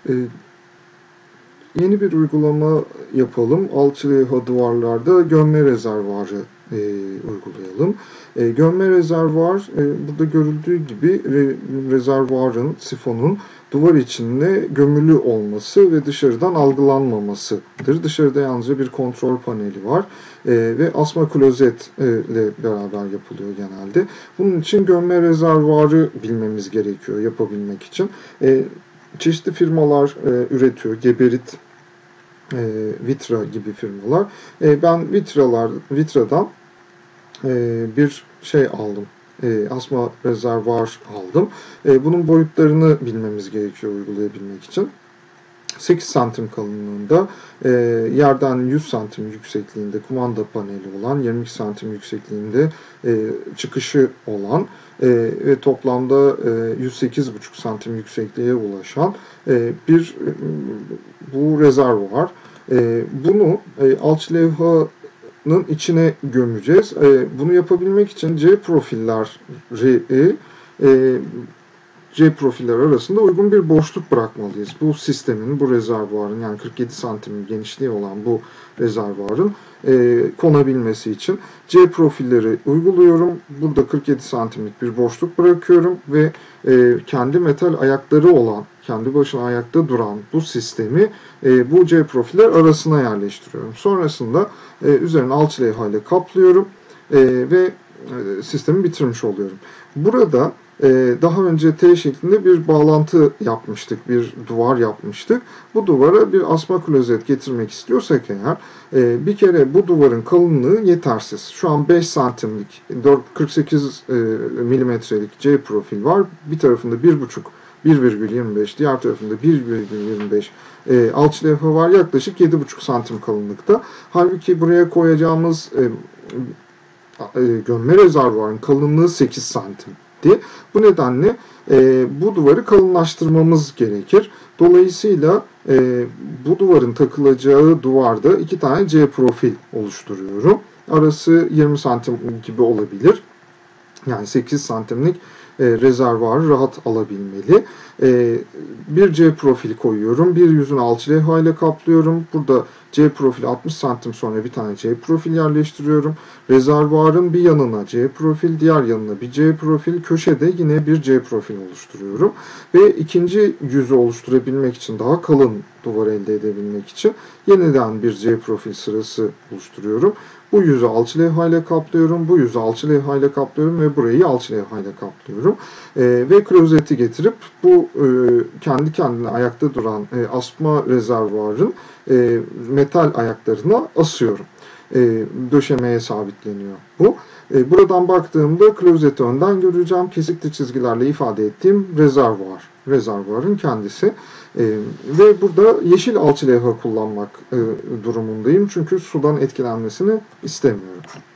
Ee, Yeni bir uygulama yapalım. Alçı duvarlarda gömme rezervuarı uygulayalım. Gömme rezervuar burada görüldüğü gibi rezervuarın, sifonun duvar içinde gömülü olması ve dışarıdan algılanmamasıdır. Dışarıda yalnızca bir kontrol paneli var ve asma klozet ile beraber yapılıyor genelde. Bunun için gömme rezervuarı bilmemiz gerekiyor yapabilmek için. Çeşitli firmalar üretiyor. Geberit, Vitra gibi firmalar. Ben Vitra'dan bir şey aldım. Asma rezervuar aldım. Bunun boyutlarını bilmemiz gerekiyor uygulayabilmek için. 8 santim kalınlığında, yerden 100 santim yüksekliğinde kumanda paneli olan, 22 santim yüksekliğinde çıkışı olan ve toplamda 108,5 santim yüksekliğe ulaşan bu rezervuar. Bunu alçı levhanın içine gömeceğiz. Bunu yapabilmek için C profiller arasında uygun bir boşluk bırakmalıyız. Bu sistemin, bu rezervuarın, yani 47 santim genişliği olan bu rezervuarın konabilmesi için C profilleri uyguluyorum. Burada 47 santimlik bir boşluk bırakıyorum ve kendi metal ayakları olan, kendi başına ayakta duran bu sistemi bu C profiller arasına yerleştiriyorum. Sonrasında üzerine alçı levha ile kaplıyorum ve sistemi bitirmiş oluyorum. Burada daha önce T şeklinde bir bağlantı yapmıştık, bir duvar yapmıştık. Bu duvara bir asma klozet getirmek istiyorsak eğer, bir kere bu duvarın kalınlığı yetersiz. Şu an 5 santimlik, 48 milimetrelik C profil var. Bir tarafında 1,25, diğer tarafında 1,25 alçı levha var. Yaklaşık 7,5 santim kalınlıkta. Halbuki buraya koyacağımız gömme rezervuarın kalınlığı 8 santim. Bu nedenle bu duvarı kalınlaştırmamız gerekir. Dolayısıyla bu duvarın takılacağı duvarda 2 tane C profil oluşturuyorum. Arası 20 santim gibi olabilir. Yani 8 santimlik rezervuarı rahat alabilmeli. Bir C profil koyuyorum. Bir yüzünü alçı levha ile kaplıyorum. Burada C profil 60 santim sonra bir tane C profil yerleştiriyorum. Rezervuarın bir yanına C profil, diğer yanına bir C profil, köşede yine bir C profil oluşturuyorum. Ve ikinci yüzü oluşturabilmek için, daha kalın duvar elde edebilmek için yeniden bir C profil sırası oluşturuyorum. Bu yüzü alçı levha ile kaplıyorum, bu yüzü alçı levha ile kaplıyorum ve burayı alçı levha ile kaplıyorum. Ve klozeti getirip bu kendi kendine ayakta duran asma rezervuarın metal ayaklarına asıyorum. Döşemeye sabitleniyor bu. Buradan baktığımda klozeti önden göreceğim. Kesikli çizgilerle ifade ettiğim rezervuarın kendisi. Ve burada yeşil alçı levha kullanmak durumundayım. Çünkü sudan etkilenmesini istemiyorum.